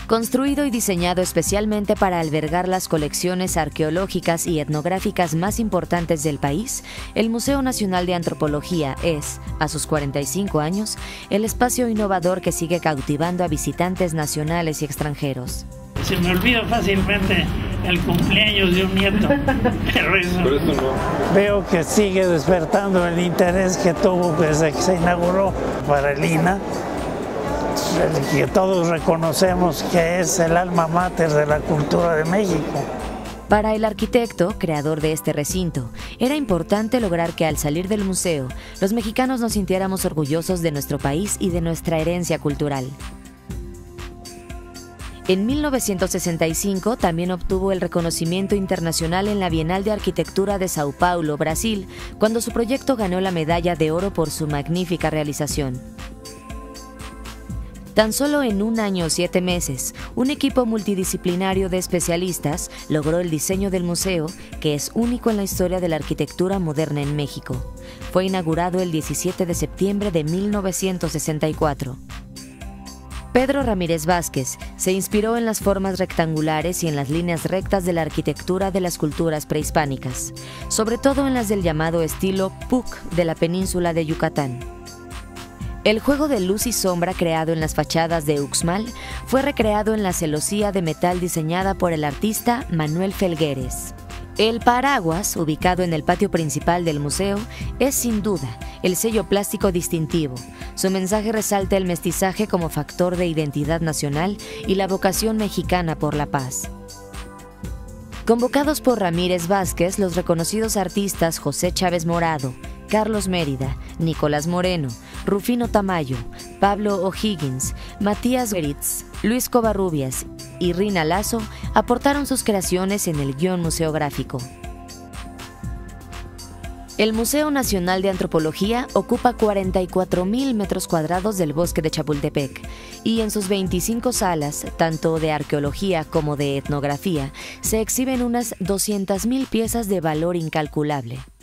Construido y diseñado especialmente para albergar las colecciones arqueológicas y etnográficas más importantes del país, el Museo Nacional de Antropología es, a sus 45 años, el espacio innovador que sigue cautivando a visitantes nacionales y extranjeros. Se me olvida fácilmente el cumpleaños de un nieto, pero eso no. Veo que sigue despertando el interés que tuvo desde que se inauguró para el INAH, el que todos reconocemos que es el alma mater de la cultura de México. Para el arquitecto, creador de este recinto, era importante lograr que al salir del museo, los mexicanos nos sintiéramos orgullosos de nuestro país y de nuestra herencia cultural. En 1965 también obtuvo el reconocimiento internacional en la Bienal de Arquitectura de Sao Paulo, Brasil, cuando su proyecto ganó la medalla de oro por su magnífica realización. Tan solo en 1 año 7 meses, un equipo multidisciplinario de especialistas logró el diseño del museo, que es único en la historia de la arquitectura moderna en México. Fue inaugurado el 17 de septiembre de 1964. Pedro Ramírez Vázquez se inspiró en las formas rectangulares y en las líneas rectas de la arquitectura de las culturas prehispánicas, sobre todo en las del llamado estilo PUC de la península de Yucatán. El juego de luz y sombra creado en las fachadas de Uxmal fue recreado en la celosía de metal diseñada por el artista Manuel Felgueres. El paraguas, ubicado en el patio principal del museo, es sin duda el sello plástico distintivo. Su mensaje resalta el mestizaje como factor de identidad nacional y la vocación mexicana por la paz. Convocados por Ramírez Vázquez, los reconocidos artistas José Chávez Morado, Carlos Mérida, Nicolás Moreno, Rufino Tamayo, Pablo O'Higgins, Matías Geritz, Luis Covarrubias y Rina Lazo aportaron sus creaciones en el guión museográfico. El Museo Nacional de Antropología ocupa 44,000 metros cuadrados del bosque de Chapultepec y en sus 25 salas, tanto de arqueología como de etnografía, se exhiben unas 200,000 piezas de valor incalculable.